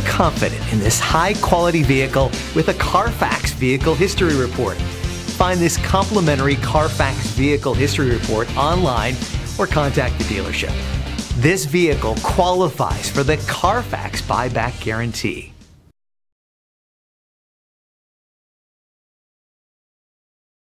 confident in this high-quality vehicle with a Carfax Vehicle History Report. Find this complimentary Carfax Vehicle History Report online or contact the dealership. This vehicle qualifies for the Carfax Buyback Guarantee.